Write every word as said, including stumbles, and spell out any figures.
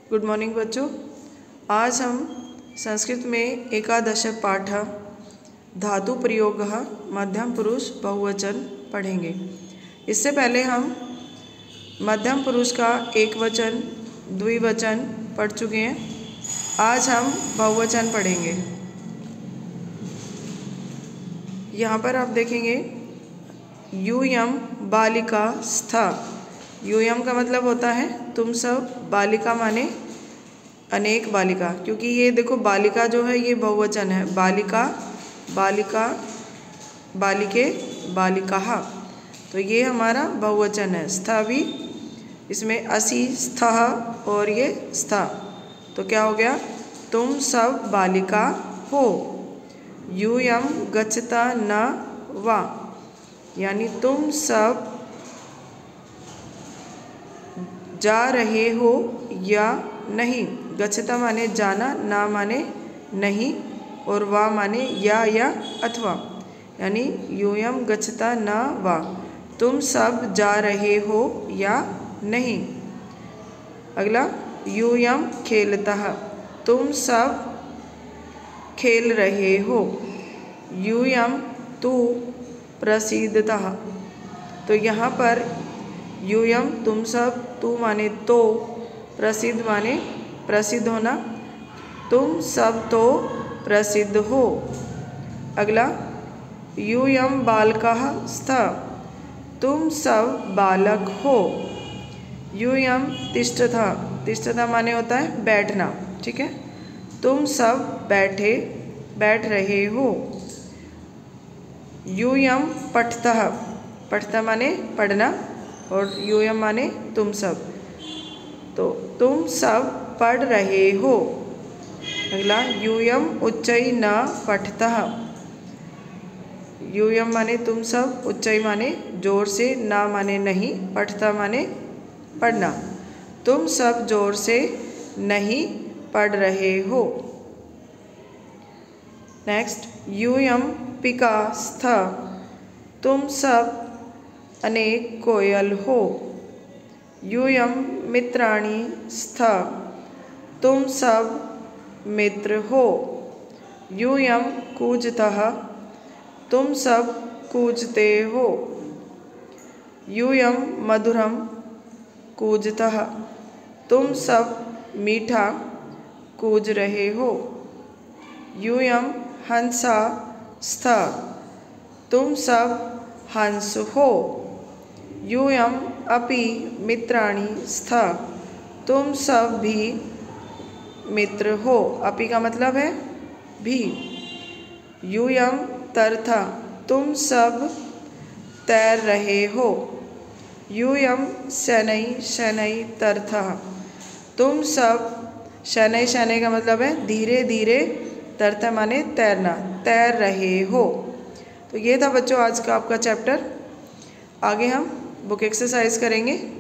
Good morning बच्चों। आज हम संस्कृत में एकादश पाठ धातु प्रयोग मध्यम पुरुष बहुवचन पढ़ेंगे। इससे पहले हम मध्यम पुरुष का एक वचन द्विवचन पढ़ चुके हैं। आज हम बहुवचन पढ़ेंगे। यहाँ पर आप देखेंगे यूयम बालिका स्था। यूयम का मतलब होता है तुम सब, बालिका माने अनेक बालिका, क्योंकि ये देखो बालिका जो है ये बहुवचन है। बालिका बालिका बालिके बालिकाः, तो ये हमारा बहुवचन है। स्था भी इसमें असि स्थः और ये स्था, तो क्या हो गया, तुम सब बालिका हो। यूयम गच्छता न वा, यानी तुम सब जा रहे हो या नहीं। गच्छता माने जाना, ना माने नहीं, और वा माने या या अथवा, यानी यूयम गच्छता न वा, तुम सब जा रहे हो या नहीं। अगला यूयम खेलतः, तुम सब खेल रहे हो। यूयम तु प्रसीदतः, तो यहाँ पर यूयम तुम सब, तू माने तो, प्रसिद्ध माने प्रसिद्ध होना, तुम सब तो प्रसिद्ध हो। अगला यूयम बालकः स्तः, तुम सब बालक हो। यूयम तिष्ठतः, तिष्ठतः माने होता है बैठना, ठीक है, तुम सब बैठे बैठ रहे हो। यूयम पठतः, पठतः माने पढ़ना, और यूयम माने तुम सब, तो तुम सब पढ़ रहे हो। अगला यूयम उच्चई न पठतः, यूयम माने तुम सब, उच्चई माने जोर से, ना माने नहीं, पठता माने पढ़ना, तुम सब जोर से नहीं पढ़ रहे हो। नेक्स्ट यूयम पिका स्था, तुम सब अनेक कोयल हो। यूयम मित्राणि स्था, तुम सब मित्र हो। यूयम कूजतः, तुम सब कूजते हो। यूयम मधुरम कूजतः, तुम सब मीठा कूज रहे हो। यूयम हंसा स्था, तुम सब हंस हो। यूयम अपि मित्राणि स्था, तुम सब भी मित्र हो। अपि का मतलब है भी। यूयम तरथा, तुम सब तैर रहे हो। यूयम शनै शनै तरथः, तुम सब, शनै शनै का मतलब है धीरे धीरे, तरथा माने तैरना, तैर रहे हो। तो ये था बच्चों आज का आपका चैप्टर। आगे हम बुक एक्सरसाइज करेंगे।